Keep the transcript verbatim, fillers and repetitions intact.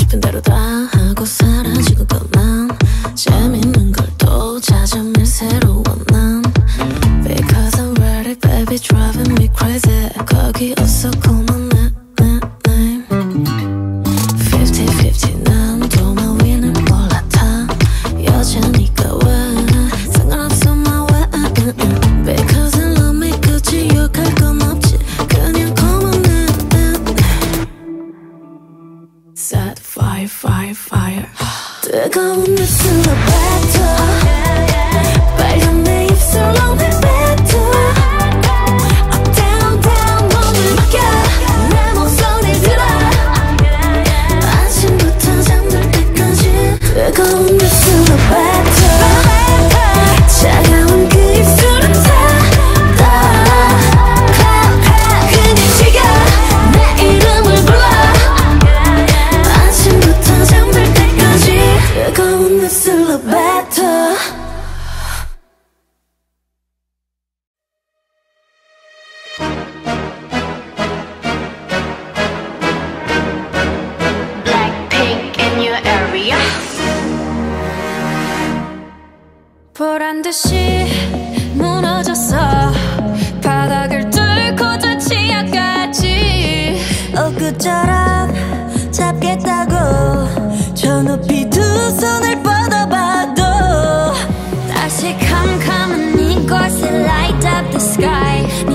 싶은 대로 다 하고 사라지고 떠난 재밌는 걸 또 찾아낼 새로운 난 Because I'm ready baby driving me crazy 거기 없어 call my name fifty fifty 난 도마 위는 올라타 여자니까 왜 상관없어 my way Because I love me 굳이 욕할 건 없지 그냥 call my name Set fire fire fire 뜨거운 입술로 뱉어 빨간 내 입술로 내 뱉어 Up down down 몸을 맡겨 내 목소리 들어 아침부터 잠들 때까지 뜨거운 입술로 뱉어 차가운 그 입술은 닫아 그냥 지겨 내 이름을 불러 아침부터 잠들 때까지 뜨거운 입술로 뱉어 Blackpink in your area 보란 듯이 무너졌어 바닥을 뚫고 저 치아까지 엊그처럼 잡겠다고 저 높이 두 손을 뻗어봐도 다시 캄캄한 이곳에 light up the sky